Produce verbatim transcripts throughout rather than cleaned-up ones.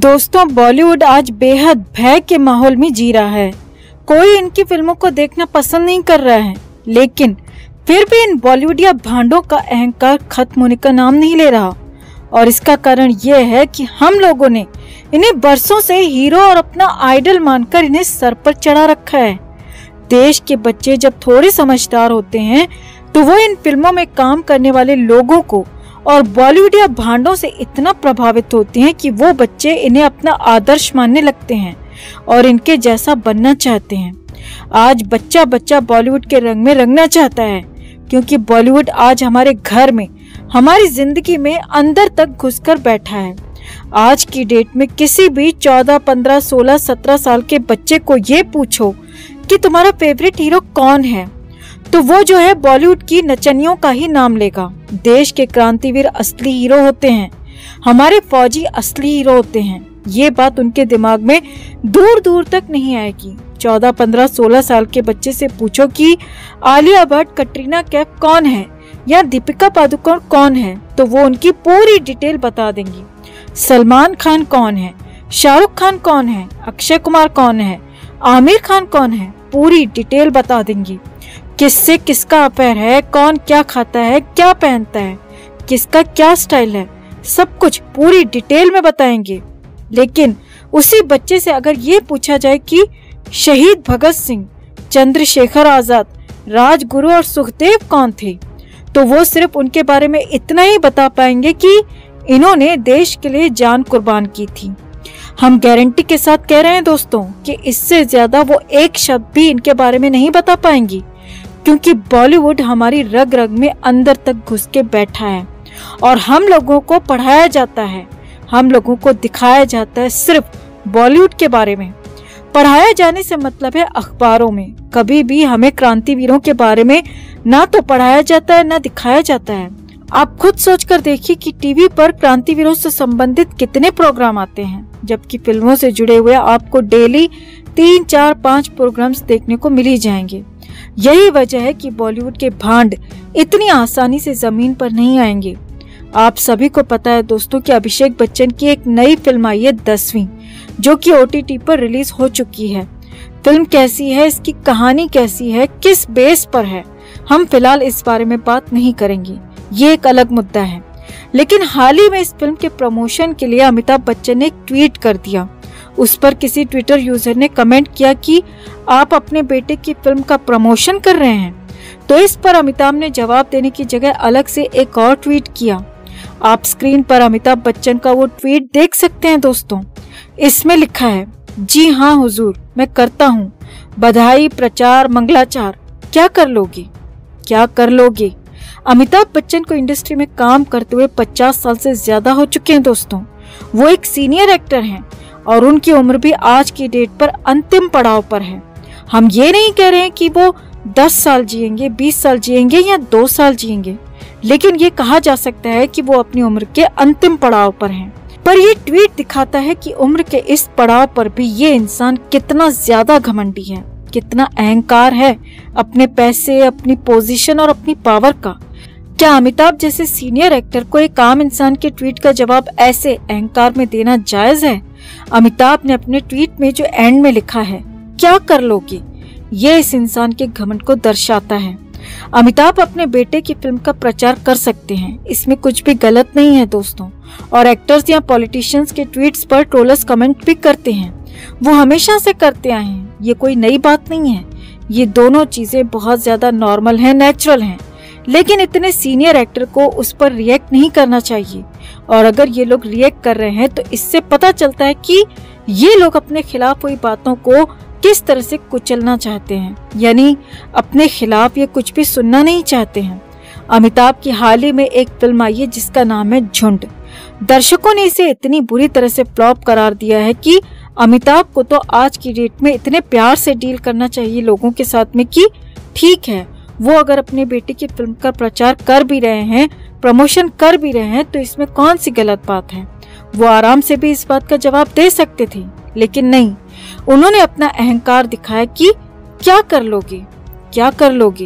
दोस्तों, बॉलीवुड आज बेहद भय के माहौल में जी रहा है। कोई इनकी फिल्मों को देखना पसंद नहीं कर रहा है, लेकिन फिर भी इन बॉलीवुडिया भांडों का अहंकार खत्म होने का नाम नहीं ले रहा। और इसका कारण यह है कि हम लोगों ने इन्हें बरसों से हीरो और अपना आइडल मानकर इन्हें सर पर चढ़ा रखा है। देश के बच्चे जब थोड़े समझदार होते हैं तो वो इन फिल्मों में काम करने वाले लोगों को और बॉलीवुडिया भांडों से इतना प्रभावित होते हैं कि वो बच्चे इन्हें अपना आदर्श मानने लगते हैं और इनके जैसा बनना चाहते हैं। आज बच्चा बच्चा बॉलीवुड के रंग में रंगना चाहता है, क्योंकि बॉलीवुड आज हमारे घर में, हमारी जिंदगी में अंदर तक घुसकर बैठा है। आज की डेट में किसी भी चौदह, पंद्रह, सोलह, सत्रह साल के बच्चे को ये पूछो कि तुम्हारा फेवरेट हीरो कौन है, तो वो जो है बॉलीवुड की नचनियों का ही नाम लेगा। देश के क्रांतिवीर असली हीरो होते हैं, हमारे फौजी असली हीरो होते हैं। ये बात उनके दिमाग में दूर दूर तक नहीं आएगी। चौदह, पंद्रह, सोलह साल के बच्चे से पूछो कि आलिया भट्ट, कटरीना कैफ कौन है या दीपिका पादुकोण कौन है, तो वो उनकी पूरी डिटेल बता देंगी। सलमान खान कौन है, शाहरुख खान कौन है, अक्षय कुमार कौन है, आमिर खान कौन है, पूरी डिटेल बता देंगी। किससे किसका अफेयर है, कौन क्या खाता है, क्या पहनता है, किसका क्या स्टाइल है, सब कुछ पूरी डिटेल में बताएंगे। लेकिन उसी बच्चे से अगर ये पूछा जाए कि शहीद भगत सिंह, चंद्रशेखर आजाद, राजगुरु और सुखदेव कौन थे, तो वो सिर्फ उनके बारे में इतना ही बता पाएंगे कि इन्होंने देश के लिए जान कुर्बान की थी। हम गारंटी के साथ कह रहे हैं दोस्तों कि इससे ज्यादा वो एक शब्द भी इनके बारे में नहीं बता पाएंगी, क्योंकि बॉलीवुड हमारी रग रग में अंदर तक घुस के बैठा है और हम लोगों को पढ़ाया जाता है, हम लोगों को दिखाया जाता है सिर्फ बॉलीवुड के बारे में। पढ़ाया जाने से मतलब है अखबारों में। कभी भी हमें क्रांतिवीरों के बारे में ना तो पढ़ाया जाता है ना दिखाया जाता है। आप खुद सोचकर देखिए कि टीवी पर क्रांतिवीरों से संबंधित कितने प्रोग्राम आते हैं, जबकि फिल्मों से जुड़े हुए आपको डेली तीन, चार, पाँच प्रोग्राम्स देखने को मिल ही जाएंगे। यही वजह है कि बॉलीवुड के भांड इतनी आसानी से जमीन पर नहीं आएंगे। आप सभी को पता है दोस्तों कि अभिषेक बच्चन की एक नई फिल्म आई है दसवीं, जो कि ओटीटी पर रिलीज हो चुकी है। फिल्म कैसी है, इसकी कहानी कैसी है, किस बेस पर है, हम फिलहाल इस बारे में बात नहीं करेंगे, ये एक अलग मुद्दा है। लेकिन हाल ही में इस फिल्म के प्रमोशन के लिए अमिताभ बच्चन ने एक ट्वीट कर दिया। उस पर किसी ट्विटर यूजर ने कमेंट किया कि आप अपने बेटे की फिल्म का प्रमोशन कर रहे हैं, तो इस पर अमिताभ ने जवाब देने की जगह अलग से एक और ट्वीट किया। आप स्क्रीन पर अमिताभ बच्चन का वो ट्वीट देख सकते हैं दोस्तों। इसमें लिखा है, जी हाँ हुजूर, मैं करता हूँ, बधाई, प्रचार, मंगलाचार, क्या कर लोगे, क्या कर लोगे। अमिताभ बच्चन को इंडस्ट्री में काम करते हुए पचास साल से ज्यादा हो चुके हैं दोस्तों। वो एक सीनियर एक्टर हैं और उनकी उम्र भी आज की डेट पर अंतिम पड़ाव पर है। हम ये नहीं कह रहे हैं कि वो दस साल जिएंगे, बीस साल जिएंगे या दो साल जिएंगे, लेकिन ये कहा जा सकता है कि वो अपनी उम्र के अंतिम पड़ाव पर हैं। पर ये ट्वीट दिखाता है कि उम्र के इस पड़ाव पर भी ये इंसान कितना ज्यादा घमंडी है, कितना अहंकार है अपने पैसे, अपनी पोजीशन और अपनी पावर का। क्या अमिताभ जैसे सीनियर एक्टर को एक आम इंसान के ट्वीट का जवाब ऐसे अहंकार में देना जायज है? अमिताभ ने अपने ट्वीट में जो एंड में लिखा है, क्या कर लोगे, ये इस इंसान के घमंड को दर्शाता है। अमिताभ अपने बेटे की फिल्म का प्रचार कर सकते हैं, इसमें कुछ भी गलत नहीं है दोस्तों। और एक्टर्स या पॉलिटिशियंस के ट्वीट्स पर ट्रोलर्स कमेंट भी करते हैं, वो हमेशा से करते आए हैं, ये कोई नई बात नहीं है। ये दोनों चीजें बहुत ज्यादा नॉर्मल हैं, नेचुरल हैं। लेकिन इतने सीनियर एक्टर को उस पर रिएक्ट नहीं करना चाहिए। और अगर ये लोग रिएक्ट कर रहे हैं तो इससे पता चलता है कि ये लोग अपने खिलाफ हुई बातों को किस तरह से कुचलना चाहते हैं, यानी अपने खिलाफ ये कुछ भी सुनना नहीं चाहते हैं। अमिताभ की हाल ही में एक फिल्म आई है जिसका नाम है झुंड। दर्शकों ने इसे इतनी बुरी तरह से फ्लॉप करार दिया है कि अमिताभ को तो आज की डेट में इतने प्यार से डील करना चाहिए लोगों के साथ में कि ठीक है, वो अगर अपने बेटे की फिल्म का प्रचार कर भी रहे हैं, प्रमोशन कर भी रहे हैं, तो इसमें कौन सी गलत बात है। वो आराम से भी इस बात का जवाब दे सकते थे, लेकिन नहीं, उन्होंने अपना अहंकार दिखाया कि क्या कर लोगे, क्या कर लोगे।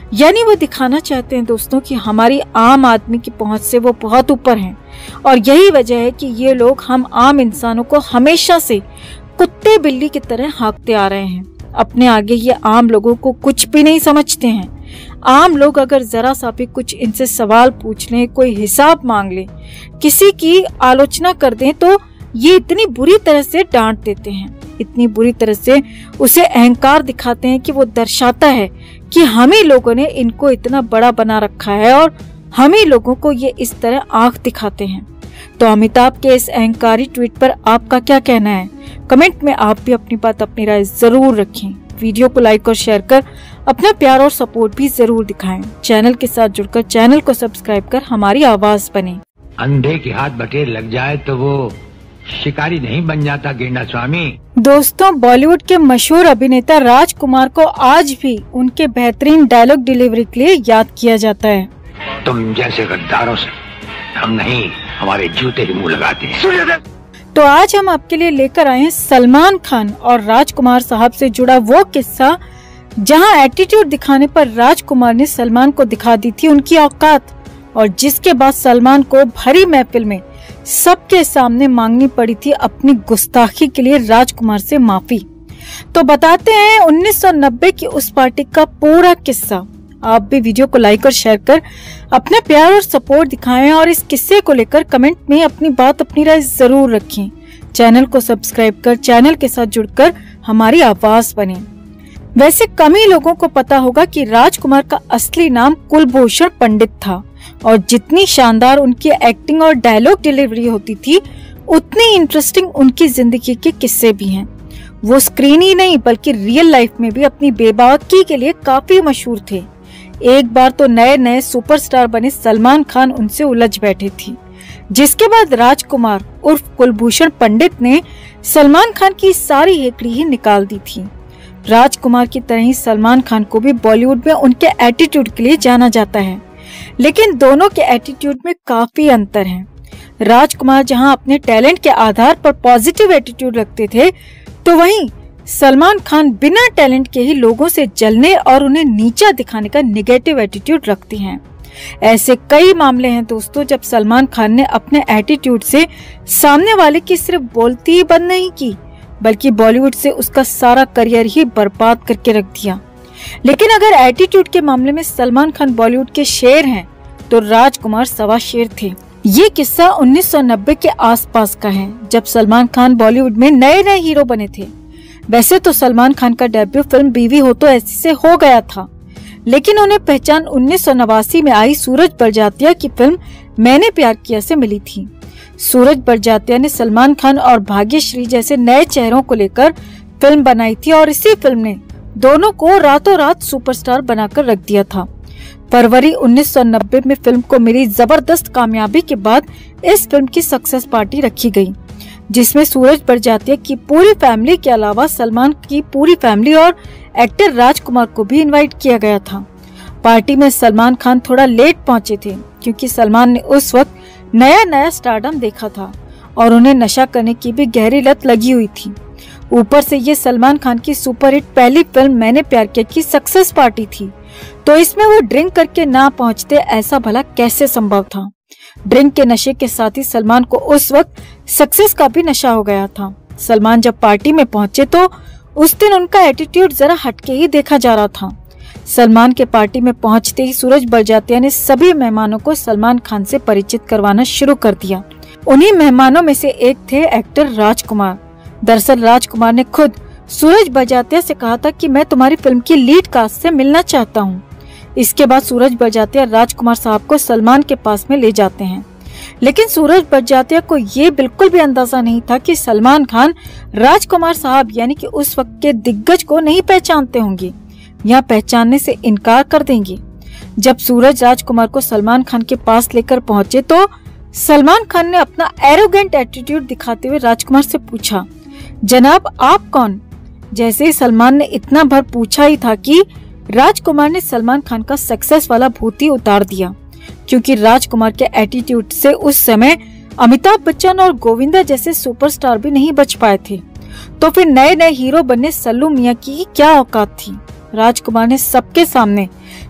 यानी वो दिखाना चाहते हैं दोस्तों कि हमारी आम आदमी की पहुंच से वो बहुत ऊपर हैं और यही वजह है कि ये लोग हम आम इंसानों को हमेशा से कुत्ते बिल्ली की तरह हाँकते आ रहे हैं। अपने आगे ये आम लोगों को कुछ भी नहीं समझते हैं। आम लोग अगर जरा सा भी कुछ इनसे सवाल पूछ लें, कोई हिसाब मांग लें, किसी की आलोचना कर दें तो ये इतनी बुरी तरह से डांट देते हैं, इतनी बुरी तरह से उसे अहंकार दिखाते हैं कि वो दर्शाता है कि हम ही लोगों ने इनको इतना बड़ा बना रखा है और हम ही लोगों को ये इस तरह आंख दिखाते हैं। तो अमिताभ के इस अहंकारी ट्वीट पर आपका क्या कहना है? कमेंट में आप भी अपनी बात, अपनी राय जरूर रखें। वीडियो को लाइक और शेयर कर अपना प्यार और सपोर्ट भी जरूर दिखाएं। चैनल के साथ जुड़कर चैनल को सब्सक्राइब कर हमारी आवाज बने। अंधे के हाथ बटेर लग जाए तो वो शिकारी नहीं बन जाता गेंडा स्वामी। दोस्तों, बॉलीवुड के मशहूर अभिनेता राजकुमार को आज भी उनके बेहतरीन डायलॉग डिलीवरी के लिए याद किया जाता है। तुम जैसे गद्दारों से हम नहीं, हमारे जूते ही मुंह लगाते हैं। तो आज हम आपके लिए लेकर आए हैं सलमान खान और राजकुमार साहब से जुड़ा वो किस्सा जहां एटीट्यूड दिखाने पर राजकुमार ने सलमान को दिखा दी थी उनकी औकात, और जिसके बाद सलमान को भरी महफिल में सबके सामने मांगनी पड़ी थी अपनी गुस्ताखी के लिए राजकुमार से माफी। तो बताते हैं उन्नीस सौ नब्बे की उस पार्टी का पूरा किस्सा। आप भी वीडियो को लाइक और शेयर कर अपना प्यार और सपोर्ट दिखाएं और इस किस्से को लेकर कमेंट में अपनी बात, अपनी राय जरूर रखें। चैनल को सब्सक्राइब कर चैनल के साथ जुड़कर हमारी आवाज बने। वैसे कम ही लोगों को पता होगा कि राजकुमार का असली नाम कुलभूषण पंडित था और जितनी शानदार उनकी एक्टिंग और डायलॉग डिलीवरी होती थी उतनी इंटरेस्टिंग उनकी जिंदगी के किस्से भी हैं। वो स्क्रीन ही नहीं बल्कि रियल लाइफ में भी अपनी बेबाकी के लिए काफी मशहूर थे। एक बार तो नए नए सुपरस्टार बने सलमान खान उनसे उलझ बैठे थे, जिसके बाद राजकुमार उर्फ कुलभूषण पंडित ने सलमान खान की सारी हेकड़ी ही निकाल दी थी। राजकुमार की तरह ही सलमान खान को भी बॉलीवुड में उनके एटीट्यूड के लिए जाना जाता है, लेकिन दोनों के एटीट्यूड में काफी अंतर है। राजकुमार जहां अपने टैलेंट के आधार पर पॉजिटिव एटीट्यूड रखते थे, तो वहीं सलमान खान बिना टैलेंट के ही लोगों से जलने और उन्हें नीचा दिखाने का नेगेटिव एटीट्यूड रखते हैं। ऐसे कई मामले हैं दोस्तों जब सलमान खान ने अपने एटीट्यूड से सामने वाले की सिर्फ बोलती ही बंद नहीं की, बल्कि बॉलीवुड से उसका सारा करियर ही बर्बाद करके रख दिया। लेकिन अगर एटीट्यूड के मामले में सलमान खान बॉलीवुड के शेर हैं, तो राजकुमार सवा शेर थे। ये किस्सा उन्नीस सौ नब्बे के आसपास का है, जब सलमान खान बॉलीवुड में नए नए हीरो बने थे। वैसे तो सलमान खान का डेब्यू फिल्म बीवी हो तो ऐसी से हो गया था, लेकिन उन्हें पहचान उन्नीस सौ नवासी में आई सूरज बड़जात्या की फिल्म मैंने प्यार किया से मिली थी। सूरज बड़जात्या ने सलमान खान और भाग्यश्री जैसे नए चेहरों को लेकर फिल्म बनाई थी और इसी फिल्म ने दोनों को रातों रात सुपरस्टार बनाकर रख दिया था। फरवरी उन्नीस सौ नब्बे में फिल्म को मिली जबरदस्त कामयाबी के बाद इस फिल्म की सक्सेस पार्टी रखी गई, जिसमें सूरज बड़जात्या की पूरी फैमिली के अलावा सलमान की पूरी फैमिली और एक्टर राजकुमार को भी इनवाइट किया गया था। पार्टी में सलमान खान थोड़ा लेट पहुंचे थे क्योंकि सलमान ने उस वक्त नया नया स्टारडम देखा था और उन्हें नशा करने की भी गहरी लत लगी हुई थी। ऊपर से ये सलमान खान की सुपरहिट पहली फिल्म मैंने प्यार किया की सक्सेस पार्टी थी, तो इसमें वो ड्रिंक करके ना पहुंचते, ऐसा भला कैसे संभव था। ड्रिंक के नशे के साथ ही सलमान को उस वक्त सक्सेस का भी नशा हो गया था। सलमान जब पार्टी में पहुंचे तो उस दिन उनका एटीट्यूड जरा हटके ही देखा जा रहा था। सलमान के पार्टी में पहुंचते ही सूरज बड़जात्या ने सभी मेहमानों को सलमान खान से परिचित करवाना शुरू कर दिया। उन्हीं मेहमानों में से एक थे एक्टर राजकुमार। दरअसल राजकुमार ने खुद सूरज बड़जात्या से कहा था कि मैं तुम्हारी फिल्म की लीड कास्ट से मिलना चाहता हूँ। इसके बाद सूरज बड़जात्या राजकुमार साहब को सलमान के पास में ले जाते हैं, लेकिन सूरज बड़जात्या को ये बिल्कुल भी अंदाजा नहीं था कि सलमान खान राजकुमार साहब यानी कि उस वक्त के दिग्गज को नहीं पहचानते होंगे या पहचानने से इनकार कर देंगे। जब सूरज राजकुमार को सलमान खान के पास लेकर पहुंचे तो सलमान खान ने अपना एरोगेंट एटीट्यूड दिखाते हुए राजकुमार से पूछा, जनाब आप कौन? जैसे ही सलमान ने इतना भर पूछा ही था कि राजकुमार ने सलमान खान का सक्सेस वाला भूत ही उतार दिया, क्योंकि राजकुमार के एटीट्यूड से उस समय अमिताभ बच्चन और गोविंदा जैसे सुपरस्टार भी नहीं बच पाए थे, तो फिर नए नए हीरो बनने सल्लू मियां की क्या औकात थी। राजकुमार ने सबके सामने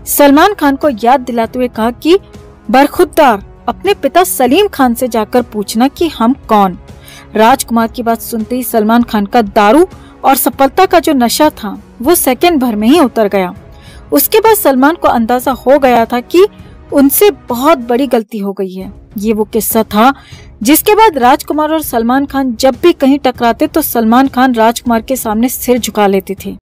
सलमान खान को याद दिलाते हुए कहा कि बरखुरदार अपने पिता सलीम खान से जाकर पूछना कि हम कौन। राजकुमार की बात सुनते ही सलमान खान का दारू और सफलता का जो नशा था वो सेकंड भर में ही उतर गया। उसके बाद सलमान को अंदाजा हो गया था कि उनसे बहुत बड़ी गलती हो गई है। ये वो किस्सा था जिसके बाद राजकुमार और सलमान खान जब भी कहीं टकराते तो सलमान खान राजकुमार के सामने सिर झुका लेते थे।